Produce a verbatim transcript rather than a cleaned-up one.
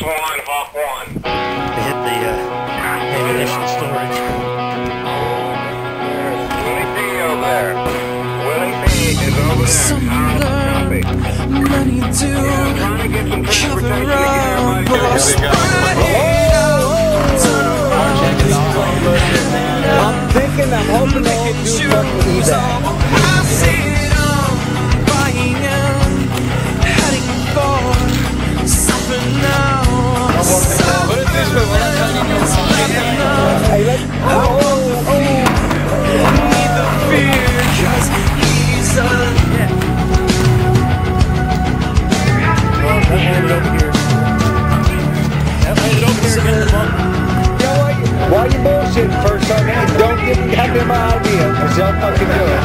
one, Hawk one. They hit the uh, ammunition storage. Willie B over there. Willie B is over there. Somewhere money to cover up us. I'm thinking, I'm hoping they can do something with eBay. I see it all, buying and heading for something now. Put it this way, we're not telling you no. Hey, let's, oh, oh, Need the fear, 'cause he's a That landed over here. That landed over here against the bunker. you know what? While you bullshitting first, okay, don't give me goddamn idea, because they'll fucking do it.